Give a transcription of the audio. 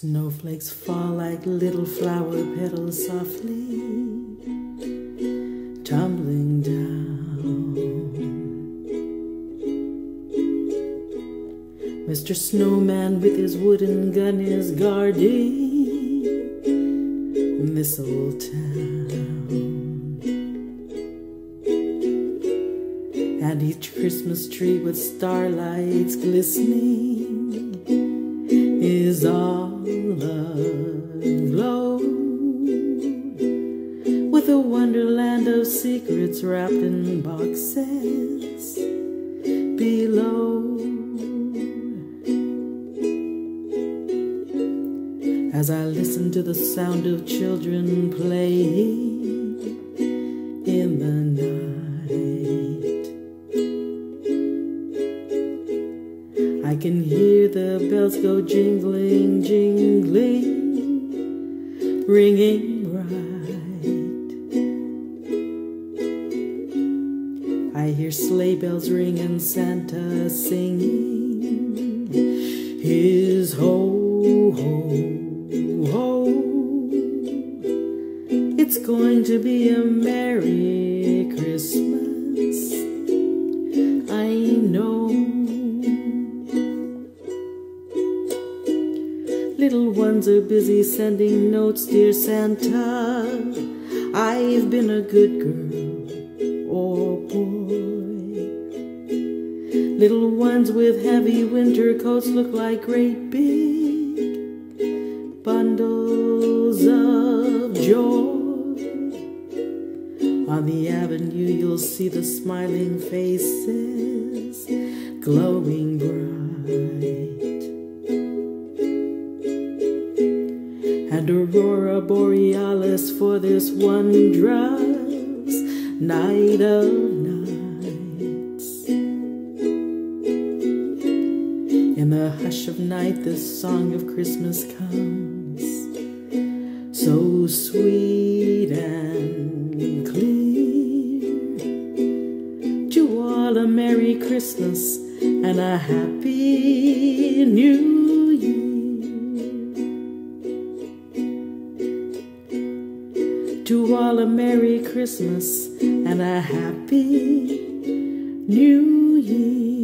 Snowflakes fall like little flower petals softly tumbling down. Mr. Snowman with his wooden gun is guarding this old town. And each Christmas tree with starlights glistening is all aglow with a wonderland of secrets wrapped in boxes below. As I listen to the sound of children playing in the night, I can hear the bells go jingling, jingling, ringing bright. I hear sleigh bells ring and Santa singing his ho, ho, ho. It's going to be a Merry Christmas, I know. Little ones are busy sending notes, dear Santa. I've been a good girl or boy. Little ones with heavy winter coats look like great big bundles of joy. On the avenue you'll see the smiling faces glowing bright. And Aurora Borealis for this wondrous night of nights. In the hush of night this song of Christmas comes, so sweet and clear. To all a Merry Christmas and a Happy New Year. To all a Merry Christmas and a Happy New Year.